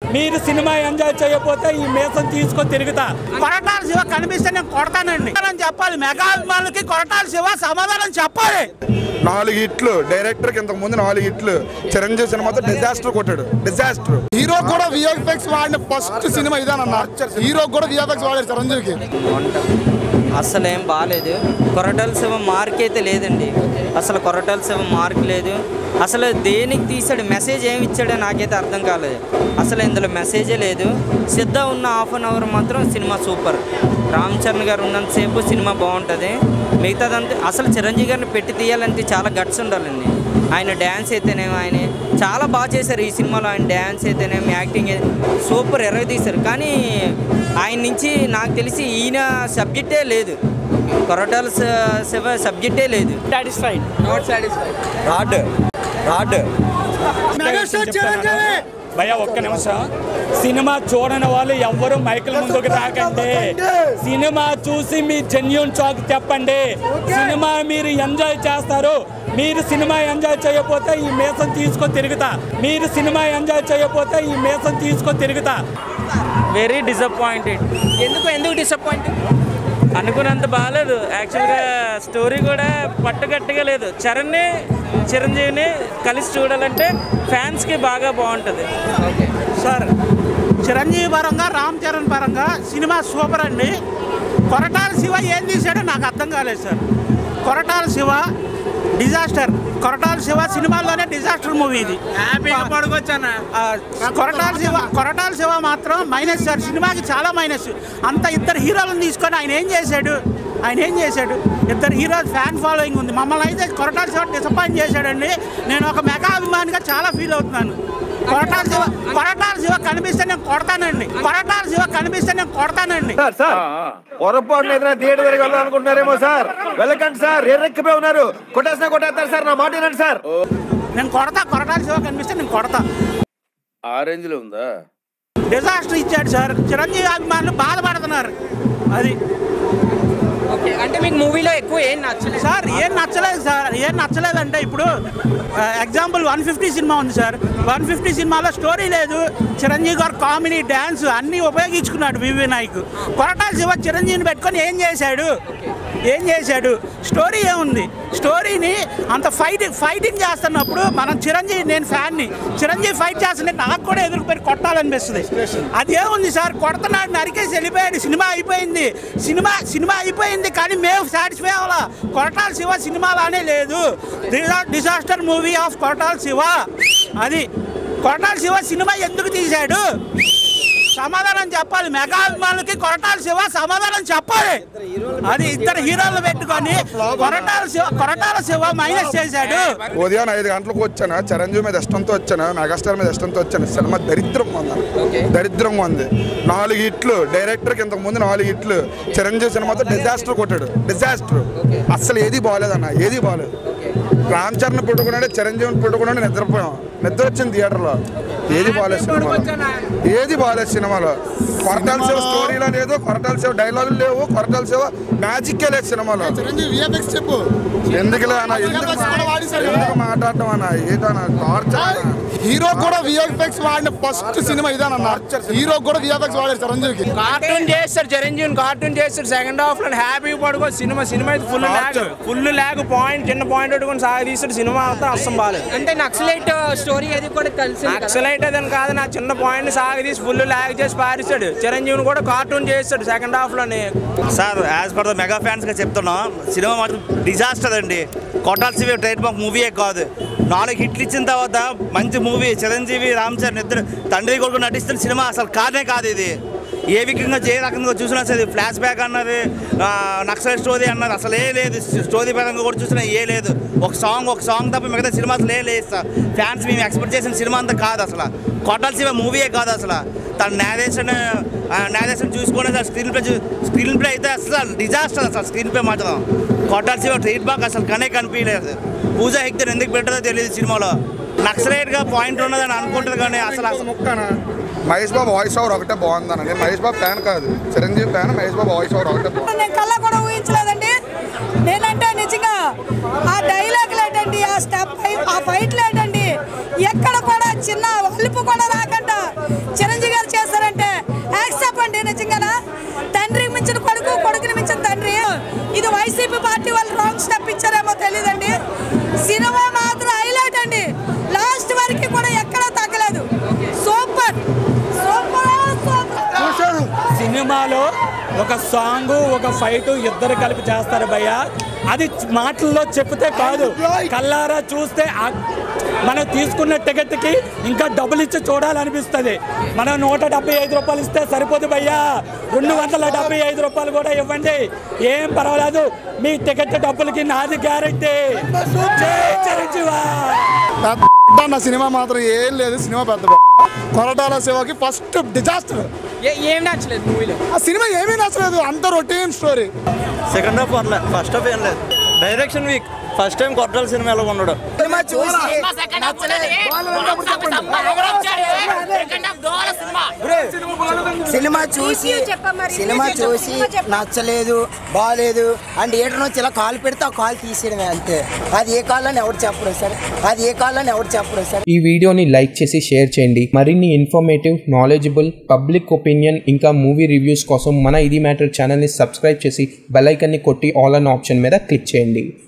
మీరు cinema enjoy చేయకపోతే ఈ మీసం తీసుకొని తిరుగుతా. కొరటాల శివ కనిపిస్తే నేను కొడతానండి అని చెప్పాలి. మెగా అభిమానులకి కొరటాల శివ సమాధానం చెప్పాలి. 4 హిట్లు డైరెక్టర్ ఇంతకు ముందు 4 హిట్లు చిరంజీవి సినిమాతో డిజాస్టర్ కొట్టాడు. డిజాస్టర్. హీరో కూడా విఎఫ్ఎక్స్ వాడిన ఫస్ట్ సినిమా ఇదేనన్నా. హీరో కూడా విఎఫ్ఎక్స్ వాడారు చిరంజీవికి. అసలు ఏం బాగాలేదు. కొరటాల శివ మార్క్ అయితే లేదండి. అసలు కొరటాల శివ మార్క్ లేదు. అసలు దేనికి తీసాడు, మెసేజ్ ఏమి ఇచ్చాడో నాకైతే అర్థం కాలేదు. అసలు ఇందులో మెసేజే లేదు. సిద్ధ ఉన్న హాఫ్ అన్ అవర్ మాత్రం సినిమా సూపర్. రామ్ చరణ్ గారు ఉన్నంతసేపు సినిమా బాగుంటుంది. మిగతాదంతా అసలు చిరంజీవి గారిని పెట్టి తీయాలంటే చాలా గట్స్ ఉండాలండి. ఆయన డ్యాన్స్ అయితేనేమో ఆయన చాలా బాగా చేశారు ఈ సినిమాలో. ఆయన డ్యాన్స్ అయితేనేమో యాక్టింగ్ సూపర్ తీశారు. కానీ ఆయన నుంచి నాకు తెలిసి ఈయన సబ్జెక్టే లేదు. కొరటాల శివ సబ్జెక్టే లేదు. Satisfied not satisfied. రాడ్ భయ్యా ఒక్క నిమిషం. సినిమా చూడని వాళ్ళు ఎవ్వరు మైకుల ముందుకు రాకండి. సినిమా చూసి మీ జెన్యూన్ చాక్ చెప్పండి. సినిమా మీరు ఎంజాయ్ చేస్తారు. మీరు సినిమా ఎంజాయ్ చేయకపోతే ఈ మీసం తీసుకొని తిరుగుతా. మీరు సినిమా ఎంజాయ్ చేయకపోతే ఈ మీసం తీసుకొని తిరుగుతా. Very disappointed. ఎందుకు డిసప్పాయింటెడ్? అనుకున్నంత బాగాలేదు. యాక్చువల్గా స్టోరీ కూడా పట్టుగట్టుగా లేదు. చిరంజీవిని కలిసి చూడాలంటే ఫ్యాన్స్కి బాగా బాగుంటుంది. సార్ చిరంజీవి పరంగా రామ్ చరణ్ పరంగా సినిమా సూపర్ అండి. కొరటాల శివ ఏం తీసాడో నాకు అర్థం కాలేదు సార్. కొరటాల శివ డిజాస్టర్. కొరటాల శివ సినిమాల్లోనే డిజాస్టర్ మూవీ ఇది. హ్యాపీగా పడుకోవచ్చాను. కొరటాల శివ మాత్రం మైనస్ సార్. సినిమాకి చాలా మైనస్. అంత ఇద్దరు హీరోలను తీసుకొని ఆయన ఏం చేశాడు? ఇద్దరు హీరోలు ఫ్యాన్ ఫాలోయింగ్ ఉంది. మమ్మల్ని అయితే కొరటాల శివ డిసప్పాయింట్ చేశాడండి. నేను ఒక మెగా అభిమానిగా చాలా ఫీల్ అవుతున్నాను. కొరటాల శివ కనిపిస్తే నేను కొడతానండి. పొరపాటున ఏదైనా థియేటర్ దగ్గర వెళ్ళాలనుకుంటున్నారేమో సార్. వెళ్ళకండి సార్. ఎర్రెక్కిపోయి ఉన్నారు. కొట్టేస్తారు సార్. నా మాట వినండి సార్. నేను కొడతా. కొరటాల శివ కనిపిస్తే నేను కొడతా. ఆ రేంజ్ లో ఉందా? డిజాస్టర్ ఇచ్చాడు సార్. చిరంజీవి అభిమానులు బాధపడుతున్నారు. అది అంటే మీకు మూవీలో ఎక్కువ ఏం నచ్చలేదు సార్? ఏం నచ్చలేదంటే ఇప్పుడు ఎగ్జాంపుల్ 150 సినిమా ఉంది సార్. 150 సినిమాలో స్టోరీ లేదు. చిరంజీవి గారు కామెడీ డ్యాన్స్ అన్నీ ఉపయోగించుకున్నాడు వివి నాయక్. కొరటాల శివ చిరంజీవిని పెట్టుకొని ఏం చేశాడు? స్టోరీ ఏముంది? స్టోరీని అంత ఫైటింగ్ చేస్తున్నప్పుడు మనం నేను ఫ్యాన్ని. చిరంజీవి ఫైట్ చేస్తుంటే నాకు కూడా ఎదురుపోయి కొట్టాలనిపిస్తుంది. అదేముంది సార్? కొడుతున్నాడు, నరికేసి వెళ్ళిపోయాడు. సినిమా అయిపోయింది కానీ మేము సాటిస్ఫై అవ్వాలా. కొరటాల శివ సినిమాలానే లేదు. Disaster movie of Koratala Siva. అది కొరటాల శివ సినిమా ఎందుకు తీశాడు? సమాధానం చెప్పాలి. మెగా అభిమానులకి కొరటాల శివ సమాధానం చెప్పాలి. అది ఇద్దరు హీరోలు పెట్టుకొని కొరటాల శివ మైనస్ చేశాడు. ఉదయం 5 గంటలకు వచ్చాను. చిరంజీవి మీద ఇష్టంతో వచ్చాను. మెగాస్టార్ మీద ఇష్టంతో వచ్చాను. సినిమా దరిద్రంగా ఉంది. 4 హిట్లు డైరెక్టర్ ఇంతకు ముందు 4 హిట్లు చిరంజీవి సినిమాతో డిజాస్టర్ కొట్టాడు. డిజాస్టర్. అసలు ఏది బాగోలేదన్న. రామ్ చరణ్ పుట్టుకున్నాడు, చిరంజీవిని పుట్టుకున్నాడు. నిద్ర వచ్చింది థియేటర్లో. ఏది బాగాలేదు సినిమాలో. కొరటాల శివ స్టోరీలో లేదు. కొరటాల శివ డైలాగులు లేవు. కొరటాల శివ మ్యాజిక్కే లేదు సినిమాలో. ఎందుకు మాట్లాడటం అన్న? హీరో కూడా విఎఫ్ఎక్స్ వాడిన ఫస్ట్ సినిమా ఇదేనన్నా. హీరో కూడా విఎఫ్ఎక్స్ వాడారు చిరంజీవికి. కార్టూన్ చేస్తాడు సెకండ్ హాఫ్ లో హ్యాపీ పడుకో. సినిమా అయితే ఫుల్ ల్యాగ్ పాయింట్ చిన్న పాయింట్ పెట్టుకొని సాగదీస్తాడు. సినిమా అంతా అస్సం బాగాలేదు. అంటే నక్సలైట్ స్టోరీ అది కూడా కలిసి నక్సలైట్ అదని కాదు. నా చిన్న పాయింట్ సాగదీసి ఫుల్ ల్యాగ్ చేసి పారిస్తాడు. చిరంజీవిని కూడా కార్టూన్ చేస్తాడు సెకండ్ హాఫ్ లోనే. Sir as per the mega fans గా చెప్తున్నాం, సినిమా మాత్రం డిజాస్టర్ అండి. కొరటాల శివ ట్రేడ్ మార్క్ మూవీయే కాదు. 4 హిట్లు ఇచ్చిన తర్వాత మంచి మూవీ. చిరంజీవి రామ్ చరణ్ ఇద్దరు తండ్రి కొడుకు నటిస్తున్న సినిమా అసలు కాదు ఇది. ఏ విధంగా ఏ రకంగా చూసినా సరే ఫ్లాష్ బ్యాక్ అన్నది, నక్సల్ స్టోరీ అన్నది అసలు ఏ లేదు. స్టోరీ పరంగా కూడా చూసినా ఏ లేదు. ఒక సాంగ్ తప్ప మిగతా సినిమా అసలు ఏ లేదు సార్. ఫ్యాన్స్ మేము ఎక్స్పెక్ట్ చేసిన సినిమా అంతా కాదు అసలు. కొరటాల శివ మూవీయే కాదు అసలు. తన నేరేషన్ చూసుకునే సార్ స్క్రీన్ ప్లే అయితే అసలు డిజాస్టర్. అసలు స్క్రీన్ ప్లే మాత్రం కొరటాల శివ ట్రేడ్ మార్క్ అసలు కనిపించలేదు. పూజా హెగ్దేర్ ఎందుకు పెట్టదో తెలియదు సినిమాలో. నక్సలైట్ గా పాయింట్ ఉన్నదని అనుకుంటుంది కానీ అసలు మహేష్ బాబు వాయిస్ ఓవర్ ఒకటే బాగుందన్న. నేను మహేష్ బాబు ఫ్యాన్ కాదు, Chiranjeevi fan. Mahesh Babu voice over ఒకటే బాగుంది. నేను కళ్ళ కూడా ఊహించలేదండి. నేనంటే నిజంగా ఆ డైలాగులు ఏంటండి, ఆ స్టెప్, ఆ ఫైట్లు ఏంటండి, ఎక్కడ కూడా చిన్న అలుపు కూడా రాకుండా చిరంజీవి సినిమాలో ఒక సాంగ్ ఒక ఫైట్ ఇద్దరు కలిపి చేస్తారు భయ్య. అది మాటల్లో చెప్తే కాదు, కల్లారా చూస్తే మనం తీసుకున్న టికెట్కి ఇంకా డబ్బులు ఇచ్చి చూడాలనిపిస్తుంది. మనం 175 రూపాయలు ఇస్తే సరిపోదు భయ్యా, 275 రూపాయలు కూడా ఇవ్వండి, ఏం పర్వాలేదు. మీ టికెట్ డబ్బులకి నాది గ్యారెంటీ. చిరంజీవా నా సినిమా మాత్రం ఏం లేదు. సినిమా పెద్ద కొరటాల శివకి ఫస్ట్ డిజాస్టర్. ఏం నచ్చలేదు మూవీలో? ఆ సినిమా ఏమీ నచ్చలేదు, అంత రొటీన్ స్టోరీ. సెకండ్ హాఫ్ పర్లేదు, ఫస్ట్ హాఫ్ ఏం లేదు. Direction weak. First time Koratala సినిమా ఎలా ఉండడు. సినిమా చూసి నచ్చలేదు, బాగాలేదు అండ్ థియేటర్ నుంచి ఇలా కాల్ పెడితే ఆ కాల్ తీసేయడమే అంతే. అది ఏ కాలని ఎవరు చెప్పరు సార్. ఈ వీడియోని లైక్ చేసి షేర్ చేయండి. మరిన్ని ఇన్ఫర్మేటివ్, నాలెడ్జబుల్, పబ్లిక్ ఒపీనియన్ ఇంకా మూవీ రివ్యూస్ కోసం మన ఇది మ్యాటర్ ఛానల్ని సబ్స్క్రైబ్ చేసి బెల్ ఐకాన్ని కొట్టి ఆల్ అన్ ఆప్షన్ మీద క్లిక్ చేయండి.